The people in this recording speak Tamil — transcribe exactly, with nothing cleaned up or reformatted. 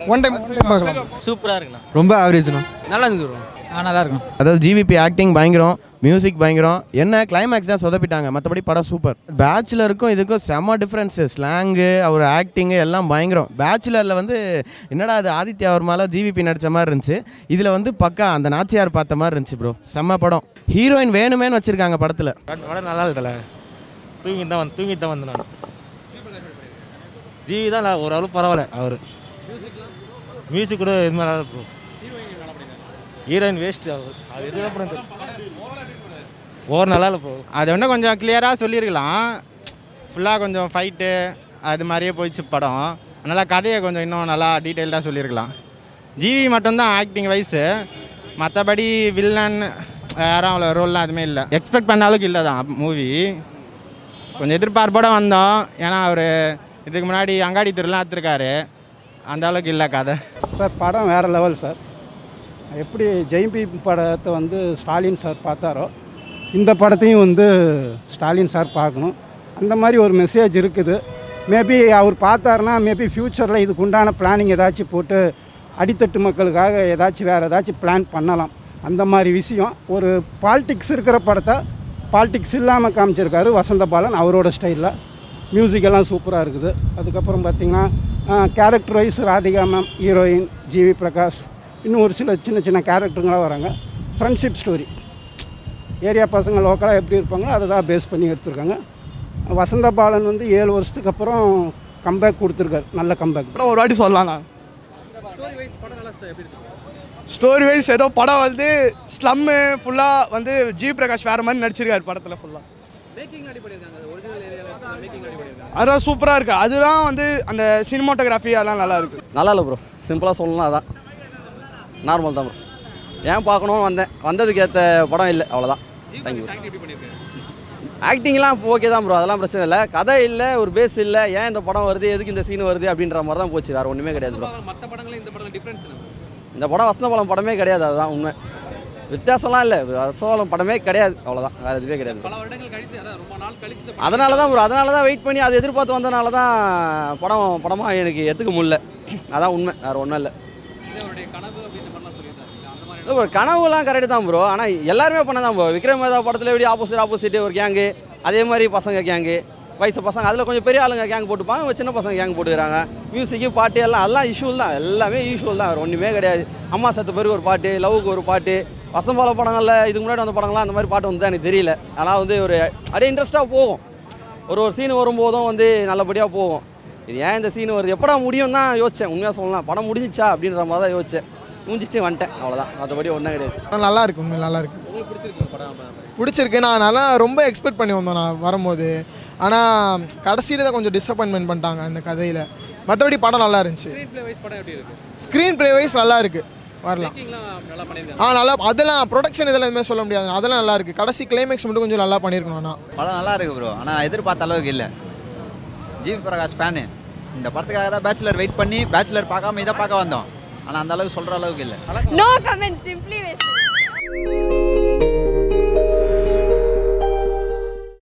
ஒன் டைம் பார்க்கலாம். சூப்பராக இருக்குண்ணா. ரொம்ப ஆவரேஜ்ண்ணா. நல்லா இருந்துச்சு. ஆ நல்லா இருக்கும். அதாவது ஜிவிபி ஆக்டிங் பயங்கரம், மியூசிக் பயங்கரம். என்ன கிளைமேக்ஸ் தான் சொதப்பிட்டாங்க, மற்றபடி படம் சூப்பர். பேச்சுலருக்கும் இதுக்கும் செம்ம டிஃப்ரென்ஸு. ஸ்லாங்கு, அவர் ஆக்டிங்கு எல்லாம் பயங்கரம். பேச்சுலரில் வந்து என்னடா அது ஆதித்யா வர்மால ஜிவிபி நடித்த மாதிரி இருந்துச்சு. இதில் வந்து பக்கா அந்த நாச்சியார் பார்த்த மாதிரி இருந்துச்சு ப்ரோ. செம்ம படம். ஹீரோயின் வேணுமேனு வச்சுருக்காங்க படத்தில். படம் நல்லா இருக்குல்ல. தூங்கிட்டு தான் வந்து தூங்கிட்டு தான் வந்து நான் ஜிவி தான் ஓரளவு பரவாயில்ல. அவர் மியூசிக் கூட இது மாதிரி நல்லா இருக்கும். Heroine waste. அவர் அது எதுவும் படம் ஓவர் நல்லா இல்லை ப்ரோ. அது ஒன்றும் கொஞ்சம் கிளியராக சொல்லியிருக்கலாம். ஃபுல்லாக கொஞ்சம் ஃபைட்டு அது மாதிரியே போயிடுச்சு படம். அதனால் கதையை கொஞ்சம் இன்னும் நல்லா டீட்டெயில்டாக சொல்லியிருக்கலாம். ஜிவி மட்டும்தான் ஆக்டிங் வைஸு, மற்றபடி வில்லன் யாரும் அவ்வளோ ரோல்லாம் எதுவுமே இல்லை. எக்ஸ்பெக்ட் பண்ண அளவுக்கு இல்லை தான் மூவி. கொஞ்சம் எதிர்பார்ப்போடு வந்தோம். ஏன்னா அவர் இதுக்கு முன்னாடி அங்காடி திருலாம் எடுத்துருக்காரு. அந்த அளவுக்கு இல்லை கதை. சார் படம் வேறு லெவல் சார். எப்படி ஜெயம்பி படத்தை வந்து ஸ்டாலின் சார் பார்த்தாரோ இந்த படத்தையும் வந்து ஸ்டாலின் சார் பார்க்கணும். அந்த மாதிரி ஒரு மெசேஜ் இருக்குது. மேபி அவர் பார்த்தாருன்னா மேபி ஃப்யூச்சரில் இதுக்கு உண்டான பிளானிங் ஏதாச்சும் போட்டு அடித்தட்டு மக்களுக்காக ஏதாச்சும் வேறு ஏதாச்சும் பிளான் பண்ணலாம். அந்த மாதிரி விஷயம் ஒரு பாலிடிக்ஸ் இருக்கிற படத்தை பாலிடிக்ஸ் இல்லாமல் காமிச்சிருக்காரு வசந்த பாலன் அவரோட ஸ்டைலில். மியூசிக்கெல்லாம் சூப்பராக இருக்குது. அதுக்கப்புறம் பார்த்திங்கன்னா character wise Radhika ma'am heroine, GV Prakash, இன்னும் ஒரு சில சின்ன சின்ன கேரக்டருங்களாக வராங்க. ஃப்ரெண்ட்ஷிப் ஸ்டோரி, ஏரியா பசங்க லோக்கலாக எப்படி இருப்பாங்களோ அதை தான் பேஸ் பண்ணி எடுத்துருக்காங்க. வசந்த பாலன் வந்து ஏழு வருஷத்துக்கு அப்புறம் கம்பேக் கொடுத்துருக்காரு. நல்ல கம்பேக். ஒரு வாட்டி சொல்லலாம். ஸ்டோரி வைஸ் ஏதோ படம் வந்து ஸ்லம்மு ஃபுல்லாக வந்து ஜி பிரகாஷ் வேறு மாதிரி நடிச்சிருக்காரு படத்தில் ஃபுல்லாக. அதெல்லாம் சூப்பராக இருக்குது. அதுதான் வந்து அந்த சினிமாட்டோகிராஃபி அதெல்லாம் நல்லா இருக்குது. நல்லா இல்லை ப்ரோ, சிம்பிளாக சொல்லலாம். அதான் நார்மல் தான் ப்ரோ. ஏன் பார்க்கணும் வந்தேன், வந்ததுக்கு ஏற்ற படம் இல்லை, அவ்வளோதான். தேங்க்யூ. ஆக்டிங்லாம் ஓகே தான் ப்ரோ, அதெல்லாம் பிரச்சனை இல்லை. கதை இல்லை, ஒரு பேஸ் இல்லை, ஏன் இந்த படம் வருது, எதுக்கு இந்த சீன் வருது அப்படின்ற மாதிரி தான் போச்சு. வேறு ஒன்றுமே கிடையாது ப்ரோ. இந்த படம் வசந்த பாலம் படமே கிடையாது, அதுதான் உண்மை. வித்தியாசம்லாம் இல்லை, வசந்த பாலம் படமே கிடையாது, அவ்வளோதான். வேறு எதுவே கிடையாது. அதனால தான் ப்ரோ, அதனால தான் வெயிட் பண்ணி அதை எதிர்பார்த்து வந்ததுனால தான் படம் படமாக எனக்கு ஏற்றுக்க முடியல. அதான் உண்மை, வேறு ஒன்றும் இல்லை. ப்ரோ கனவுலாம் கரெக்டு தான் ப்ரோ. ஆனால் எல்லாருமே பண்ண தான் ப்ரோ. விக்ரம் வேதா படத்தில் எப்படி ஆப்போசிட் ஆப்போசிட்டு ஒரு கேங்கு, அதே மாதிரி பசங்க கேங்கு, வயசு பசங்க, அதில் கொஞ்சம் பெரிய ஆளுங்க கேங் போட்டுப்பாங்க, சின்ன பசங்க கேங் போட்டுக்கிறாங்க. மியூசிக்கு பாட்டு எல்லாம் அதெல்லாம் யூஷுவல் தான், எல்லாமே யூஷுவல் தான், ஒன்றுமே கிடையாது. அம்மா சத்து பேருக்கு ஒரு பாட்டு, லவ்வுக்கு ஒரு பாட்டு, வசம்பால படங்களில் இதுக்கு முன்னாடி வந்த படங்கள்லாம் அந்த மாதிரி பாட்டு வந்து எனக்கு தெரியல. ஆனால் வந்து ஒரு அப்படியே இன்ட்ரெஸ்ட்டாக போகும். ஒரு ஒரு சீன் வரும்போதும் வந்து நல்லபடியாக போகும். இது ஏன் இந்த சீன் வருது, எப்படா முடியும் தான் யோசித்தேன். உண்மையாக சொல்லலாம், படம் முடிஞ்சிச்சா அப்படின்ற மாதிரி தான் யோசித்தேன். முடிஞ்சிச்சு வந்துட்டேன், அவ்வளோதான். மற்றபடி ஒன்றும் கிடையாது. நல்லா இருக்குது, உண்மையில் நல்லா இருக்குது. பிடிச்சிருக்கு. நான் நல்லா ரொம்ப எக்ஸ்பெக்ட் பண்ணி வந்தோம் நான் வரும்போது. ஆனால் கடைசியில் தான் கொஞ்சம் டிசப்பாயின்மெண்ட் பண்ணிட்டாங்க அந்த கதையில். மற்றபடி படம் நல்லா இருந்துச்சு. ஸ்க்ரீன் ப்ளே வைஸ் நல்லா இருக்குது, வரலாம். ஆ நல்லா, அதெல்லாம் ப்ரொடக்ஷன் இதெல்லாம் எதுவுமே சொல்ல முடியாது, அதெல்லாம் நல்லா இருக்குது. கடைசி கிளைமேக்ஸ் மட்டும் கொஞ்சம் நல்லா பண்ணியிருக்கணும். ஆனால் படம் நல்லா இருக்குது ப்ரோ. ஆனால் எதிர்பார்த்த அளவுக்கு இல்லை. ஜிவி பிரகாஷ் ஃபேனு. இந்த படத்துக்காக தான் பேச்சுலர் வெயிட் பண்ணி பேச்சுலர் பார்க்காம இதை பார்க்க வந்தோம். ஆனால் அந்த அளவுக்கு சொல்கிற அளவுக்கு இல்லை. No comment, simply waste.